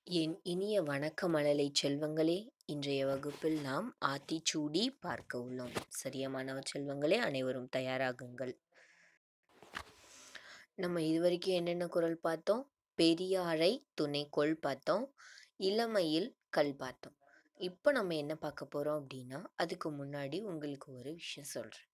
என் இனிய வணக்க மழலை செல்வங்களே, இன்றைய வகுப்பில் நாம் ஆத்திச்சூடி பார்க்க உள்ளோம். சரியா மாணவ செல்வங்களே, அனைவரும் தயாராகுங்கள். நம்ம இதுவரைக்கும் என்னென்ன குறள் பார்த்தோம்? பெரியாரை துணைக்கோள் பார்த்தோம். இளமையில் கல் பார்த்தோம். இப்போ நம்ம என்ன பார்க்க போறோம் அப்படின்னா, அதுக்கு முன்னாடி உங்களுக்கு ஒரு விஷயம் சொல்றேன்.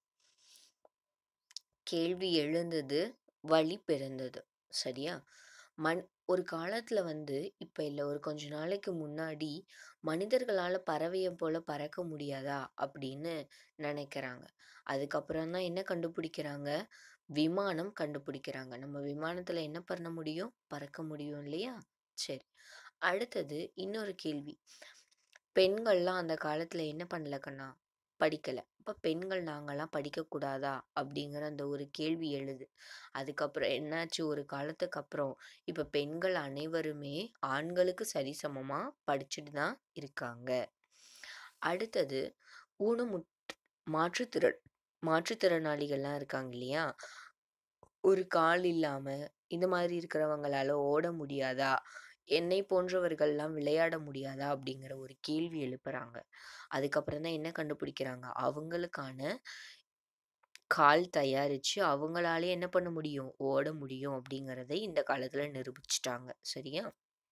கேள்வி எழுந்தது, வழி பிறந்தது. சரியா? மண் ஒரு காலத்துல இப்ப இல்ல, ஒரு கொஞ்ச நாளைக்கு முன்னாடி மனிதர்களால பறவைய போல பறக்க முடியாதா அப்படின்னு நினைக்கிறாங்க. அதுக்கப்புறம் தான் என்ன கண்டுபிடிக்கிறாங்க? விமானம் கண்டுபிடிக்கிறாங்க. நம்ம விமானத்துல என்ன பண்ண முடியும்? பறக்க முடியும் இல்லையா? சரி. அடுத்தது இன்னொரு கேள்வி. பெண்கள்லாம் அந்த காலத்துல என்ன பண்ணல கண்ணா? படிக்கல. அப்ப பெண்கள் நாங்கலாம் படிக்கக்கூடாதா? அப்படிங்கிற அந்த ஒரு கேள்வி எழுது. அதுக்கப்புறம் என்னாச்சு, ஒரு காலத்துக்கு அப்புறம் இப்ப பெண்கள் அனைவருமே ஆண்களுக்கு சரிசமமா படிச்சுட்டு தான் இருக்காங்க. அடுத்தது ஊனமுற் மாற்றுத்திறன் மாற்றுத்திறனாளிகள்லாம் இருக்காங்க இல்லையா? ஒரு கால் இல்லாம இந்த மாதிரி இருக்கிறவங்களால ஓட முடியாதா? என்னை போன்றவர்கள்லாம் விளையாட முடியாதா? அப்படிங்கிற ஒரு கேள்வி எழுப்புறாங்க. அதுக்கப்புறம் தான் என்ன கண்டுபிடிக்கிறாங்க? அவங்களுக்கான கால் தயாரிச்சு அவங்களாலே என்ன பண்ண முடியும்? ஓட முடியும் அப்படிங்கிறதை இந்த காலத்துல நிரூபிச்சுட்டாங்க. சரியா?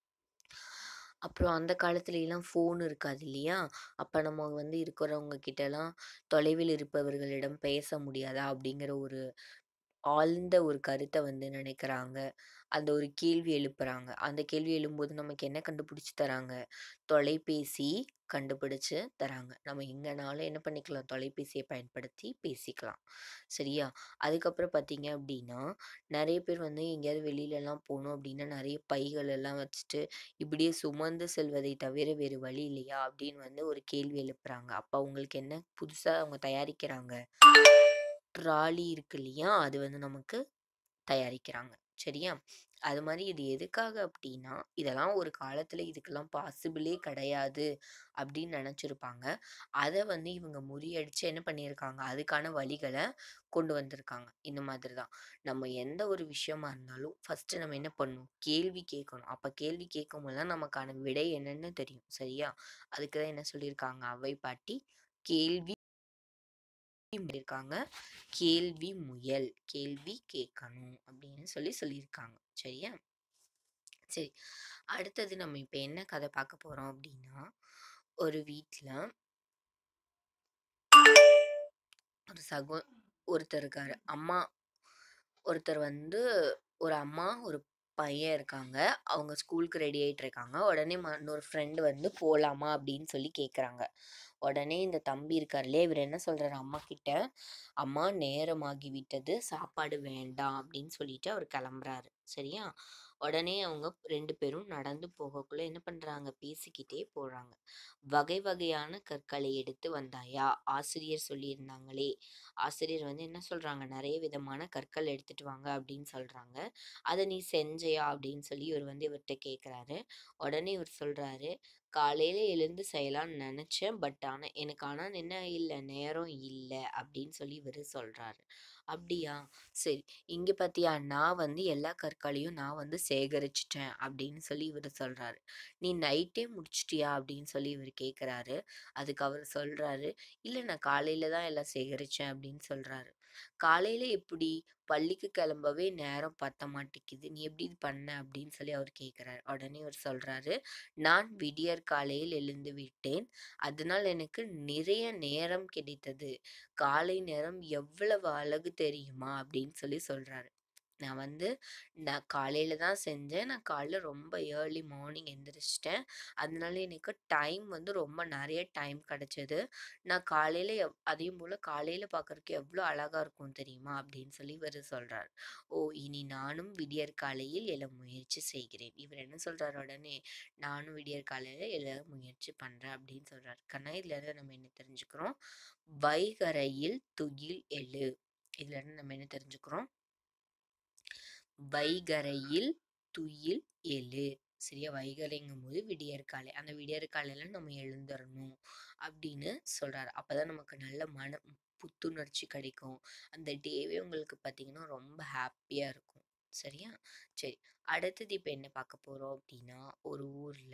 அப்புறம் அந்த காலத்துலலாம் ஃபோன் இருக்காது இல்லையா? அப்ப நம்ம இருக்கிறவங்க கிட்டலாம் தொலைவில் இருப்பவர்களிடம் பேச முடியாதா? அப்படிங்கிற ஒரு ஆழ்ந்த ஒரு கருத்த நினைக்கிறாங்க. அந்த ஒரு கேள்வி எழுப்புறாங்க. அந்த கேள்வி எழும்போது நமக்கு என்ன கண்டுபிடிச்சு தராங்க? தொலைபேசி கண்டுபிடிச்சு தராங்க. நம்ம எங்கனாலும் என்ன பண்ணிக்கலாம்? தொலைபேசிய பயன்படுத்தி பேசிக்கலாம். சரியா? அதுக்கப்புறம் பார்த்தீங்க அப்படின்னா, நெறைய பேர் எங்கேயாவது வெளிலலாம் போணும் அப்படின்னா, நெறைய பைகள் எல்லாம் வச்சுட்டு, இப்படியே சுமந்து செல்வதை தவிர வேறு வழி இல்லையா? அப்படின்னு ஒரு கேள்வி எழுப்புறாங்க. அப்ப அவங்களுக்கு என்ன புதுசா அவங்க தயாரிக்கிறாங்க? ட்ராலி இருக்கு இல்லையா? அது நமக்கு தயாரிக்கிறாங்க. சரியா? அது மாரி இது எதுக்காக அப்டின்னா, இதெல்லாம் ஒரு காலத்துல இதுக்கெல்லாம் பாசிபிளே கிடையாது அப்டின்னு நெனச்சிருப்பாங்க. அத இவங்க முறியடிச்சு என்ன பண்ணியிருக்காங்க, அதுக்கான வழிகள கொண்டு வந்திருக்காங்க. இந்த மாதிரி தான். நம்ம எந்த ஒரு விஷயமா இருந்தாலும் ஃபர்ஸ்ட்டு நம்ம என்ன பண்ணணும்? கேள்வி கேட்கணும். அப்ப கேள்வி கேட்கும்போது தான் நமக்கான விடை என்னன்னு தெரியும். சரியா? அதுக்கு தான் என்ன சொல்லியிருக்காங்க அவ்வை பாட்டி, கேள்வி பண்ணியிருக்காங்க. கேள்வி முயல். கேள்வி கேட்கணும் அப்படின்னு சொல்லியிருக்காங்க. சரியா? சரி. அடுத்தது நம்ம இப்ப என்ன கதை பார்க்க போறோம் அப்படின்னா, ஒரு வீட்ல ஒரு ஒருத்தர் இருக்காரு. ஒருத்தர் ஒரு அம்மா, ஒரு பையன் இருக்காங்க. அவங்க ஸ்கூலுக்கு ரெடி ஆயிட்டு இருக்காங்க. உடனே இன்னொரு ஃப்ரெண்ட் போலாமா அப்படின்னு கேட்குறாங்க. உடனே இந்த தம்பி இருக்காரு இல்லையா, இவரு என்ன சொல்றாரு அம்மாகிட்ட, "அம்மா நேரமாகி விட்டது, சாப்பாடு வேண்டாம்" அப்படின்னு சொல்லிட்டு அவர் கிளம்புறாரு. சரியா? உடனே அவங்க 2 பேரும் நடந்து போகக்குள்ள என்ன பண்றாங்க? பேசிக்கிட்டே போறாங்க. "வகை வகையான கற்களை எடுத்து வந்தாயா? ஆசிரியர் சொல்லியிருந்தாங்களே." ஆசிரியர் என்ன சொல்றாங்க? "நெறைய விதமான கற்கள் எடுத்துட்டு வாங்க" அப்படின்னு சொல்றாங்க. "அத நீ செஞ்சையா?" அப்படின்னு இவர் இவர்ட்ட கேட்குறாரு. உடனே இவர் சொல்றாரு, "காலையில எழுந்து செய்யலாம்னு நெனச்சேன். ஆனா என்ன இல்ல, நேரம் இல்ல" அப்படின்னு இவரு சொல்றாரு. "அப்படியா? சரி. இங்க பாத்தியா, நான் எல்லா கற்களையும் நான் சேகரிச்சுட்டேன்" அப்படின்னு இவரு சொல்றாரு. "நீ நைட்டே முடிச்சிட்டியா?" அப்படின்னு இவரு கேட்குறாரு. அதுக்கு அவரு சொல்றாரு, "இல்ல, நான் காலையில தான் எல்லாம் சேகரிச்சேன்" அப்படின்னு சொல்றாரு. "காலையில எப்படி? பள்ளிக்கு கிளம்பவே நேரம் பத்த மாட்டேங்குது. நீ எப்படி இது பண்ண?" அப்படின்னு அவர் கேட்குறாரு. உடனே இவர் சொல்றாரு, "நான் விடியற் காலையில் எழுந்து விட்டேன். அதனால் எனக்கு நிறைய நேரம் கிடைத்தது. காலை நேரம் எவ்வளவு அழகு தெரியுமா?" அப்படின்னு சொல்றாரு. நான் நான் காலையில தான் செஞ்சேன். நான் காலைல ரொம்ப ஏர்லி மார்னிங் எந்திரிச்சுட்டேன். அதனால எனக்கு டைம் ரொம்ப நெறைய டைம் கிடைச்சது. நான் காலையில அதையும் போல காலையில பார்க்கறக்கு எவ்ளோ அழகா இருக்கும் தெரியுமா? அப்படின்னு இவரு சொல்றாரு. "ஓ! இனி நானும் விடியற் காலையில் எழ முயற்சி செய்கிறேன்." இவரு என்ன சொல்றாரு உடனே, "நானும் விடியற் காலையில எழ முயற்சி பண்றேன்" அப்படின்னு சொல்றாரு. கண்ணா, இதுலருந்து நம்ம என்ன தெரிஞ்சுக்கிறோம்? "வைகறையில் துயில் எழு." இதுலருந்து நம்ம என்ன தெரிஞ்சுக்கிறோம்? "வைகறையில் துயில் எழு." சரியா? வைகறைங்கும்போது விடியற்காலை. அந்த விடியற்காலையில நம்ம எழுந்தரணும் அப்படின்னு சொல்றாரு. அப்பதான் நமக்கு நல்ல புத்துணர்ச்சி கிடைக்கும். அந்த டேவே உங்களுக்கு பார்த்தீங்கன்னா, ரொம்ப ஹாப்பியா இருக்கும். சரியா? சரி. அடுத்தது இப்ப என்ன பார்க்க போறோம் அப்டின்னா, ஒரு ஊர்ல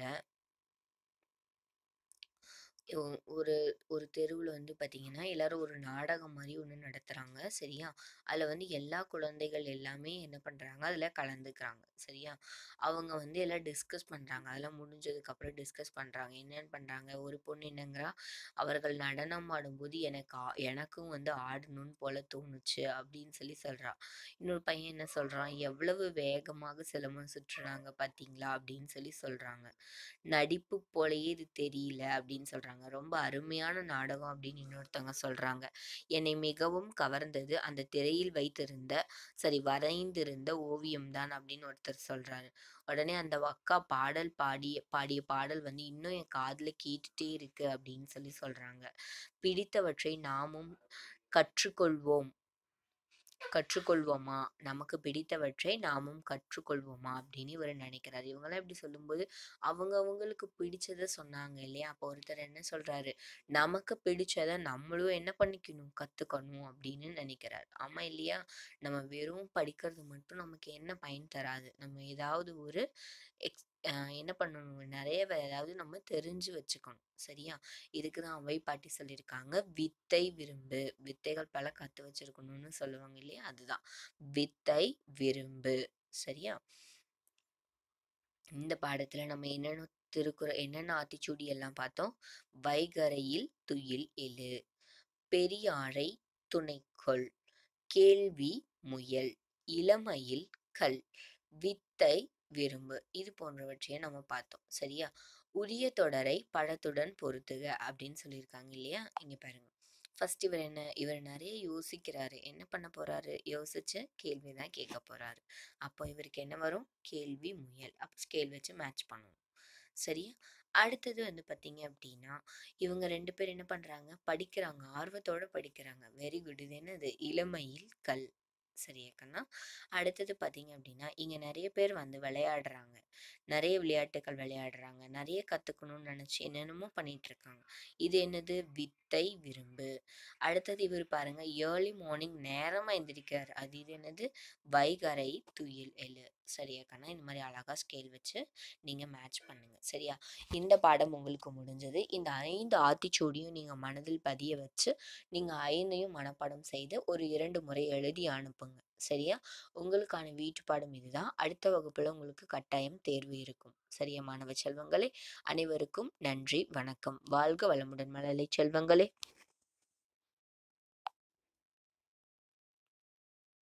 ஒ ஒரு ஒரு தெருவுல வந்து பார்த்தீங்கன்னா, எல்லாரும் ஒரு நாடகம் மாரி ஒண்ணு நடத்துறாங்க. சரியா? அதுல வந்து எல்லா குழந்தைகள் எல்லாமே என்ன பண்றாங்க, அதுல கலந்துக்கிறாங்க. சரியா? அவங்க வந்து எல்லாம் டிஸ்கஸ் பண்றாங்க. அதெல்லாம் முடிஞ்சதுக்கப்புறம் டிஸ்கஸ் பண்றாங்க. என்னன்னு பண்றாங்க, ஒரு பொண்ணு என்னங்கிறா, "அவர்கள் நடனம் ஆடும்போது எனக்கும் வந்து ஆடணும்னு போல தோணுச்சு" அப்படின்னு சொல்லி சொல்றா. இன்னொரு பையன் என்ன சொல்றான், "எவ்வளவு வேகமாக சிலம்பம் சுற்றுறாங்க பார்த்தீங்களா?" அப்படின்னு சொல்லி சொல்றாங்க. நடிப்பு போலயே இது தெரியல அப்படின்னு சொல்றாங்க. ரொம்ப அருமையான நாடகம் அப்படின்னு இன்னொருத்தவங்க சொல்றாங்க. என்னை மிகவும் கவர்ந்தது அந்த திரையில் வரைந்திருந்த ஓவியம் தான் அப்படின்னு ஒருத்தர் சொல்றாரு. உடனே அந்த அக்கா பாடல் பாடிய பாடல் வந்து இன்னும் என் காதுல கேட்டுட்டே இருக்கு அப்படின்னு சொல்லி சொல்றாங்க. பிடித்தவற்றை நாமும் கற்றுக்கொள்வோம். கற்றுக்கொள்வோமா? நமக்கு பிடித்தவற்றை நாமும் கற்றுக்கொள்வோமா? அப்படின்னு இவரு நெனைக்கிறாரு. இவங்கலாம் இப்படி சொல்லும்போது, அவங்களுக்கு பிடிச்சத சொன்னாங்க இல்லையா? அப்போ ஒருத்தர் என்ன சொல்றாரு, நமக்கு பிடிச்சத நம்மளும் என்ன பண்ணிக்கணும்? கத்துக்கணும் அப்படின்னு நெனைக்கிறாரு. ஆமா இல்லையா? நம்ம வெறும் படிக்கிறது மட்டும் நமக்கு என்ன பயன் தராது. நம்ம ஏதாவது ஒரு எக்ஸ் அ என்ன பண்ணணும்? நெறைய ஏதாவது நம்ம தெரிஞ்சு வச்சுக்கணும். சரியா? இதுக்கு தான் ஔவை பாட்டி சொல்லியிருக்காங்க, "வித்தை விரும்பு." வித்தைகள் பல கத்து வச்சிருக்கணும்னு சொல்லுவாங்க இல்லையா? அதுதான். வித்தை விரும்பு. சரியா? இந்த பாடத்துல நம்ம என்னென்ன ஆத்திச்சூடி எல்லாம் பார்த்தோம்? "வைகறையில் துயில் எழு, பெரியாரை துணைக்கொள், கேள்வி முயல், இளமையில் கல், வித்தை விரும்பு." இது போன்றவற்றையும் நம்ம பார்த்தோம். சரியா? "உரிய தொடரை படத்துடன் பொருத்துக" அப்படின்னு சொல்லியிருக்காங்க இல்லையா? இங்க பாருங்க. ஃபர்ஸ்ட் இவர் நெறைய யோசிக்கிறாரு. என்ன பண்ண போறாரு? யோசிச்சு கேள்வி தான் கேட்க போறாரு. அப்போ இவருக்கு என்ன வரும்? கேள்வி, முயல். அப்ப ஸ்கேல் வச்சு மேட்ச் பண்ணணும். சரியா? அடுத்தது வந்து பார்த்தீங்க அப்டின்னா, இவங்க 2 பேரும் என்ன பண்றாங்க? படிக்கிறாங்க. ஆர்வத்தோட படிக்கிறாங்க. Very good. இது என்னது? இளமையில் கல். சரியா கண்ணா? அடுத்தது பார்த்தீங்க அப்டின்னா, இங்க நெறைய பேர் வந்து விளையாடுறாங்க. நெறைய விளையாட்டுக்கள் விளையாடுறாங்க. நெறைய கத்துக்கணும்னு நெனச்சு என்னென்னமோ பண்ணிட்டுருக்காங்க. இது என்னது? வித்தை விரும்பு. அடுத்தது இவரு பாருங்க, ஏர்லி மார்னிங் நேரமா எந்திரிக்கிறாரு. இது என்னது? வைகறை துயில் எழு. சரியா கண்ணா? இந்த மாரி அழகா ஸ்கேல் வச்சு நீங்க மேட்ச் பண்ணுங்க. சரியா? இந்த பாடம் உங்களுக்கு முடிஞ்சது. இந்த 5 ஆத்திச்சூடியும் நீங்க மனதில் பதிய வச்சு, நீங்க 5யும் மனப்பாடம் செய்து ஒரு 2 முறை எழுதி அனுப்புங்க. சரியா? உங்களுக்கான வீட்டு பாடம் இதுதான். அடுத்த வகுப்புல உங்களுக்கு கட்டாயம் தேர்வு இருக்கும். சரியா மாணவ செல்வங்களே? அனைவருக்கும் நன்றி, வணக்கம். வாழ்க வளமுடன் மழலை செல்வங்களே!